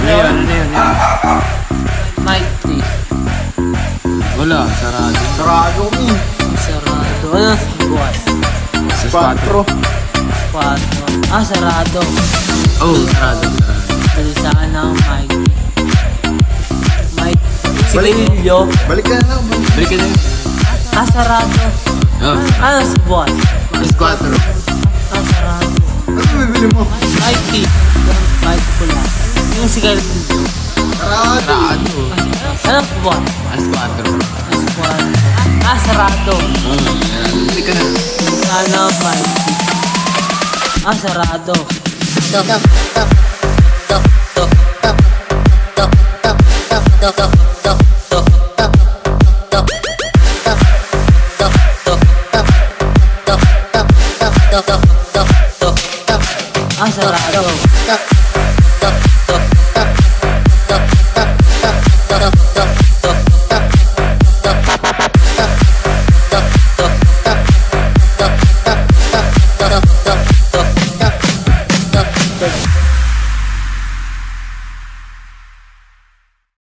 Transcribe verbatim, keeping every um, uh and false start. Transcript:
yun? Ano yun? Mighty. Wala, sarado. Sarado mi. Sarado. Ano? Buwas. Quattro. Quattro. Ah, sarado. Oh, sarado. Balisaan ng Mighty. Mighty. Sigarilyo. Balik ka na. Balik ka na yun. Ah, sarado. Oh. Ano? Buwas. Quattro. Ah, sarado. Ano bibili mo? Mighty. Mighty pula. Yung sigarilyo. Sarado. Sarado. Ano? Buwas. As quattro. Ah, sarado. Oh, balik ka na. Balisaan ng Mighty. Ah, sarado. Stop, stop, stop, stop, stop, stop, stop, stop, stop, stop.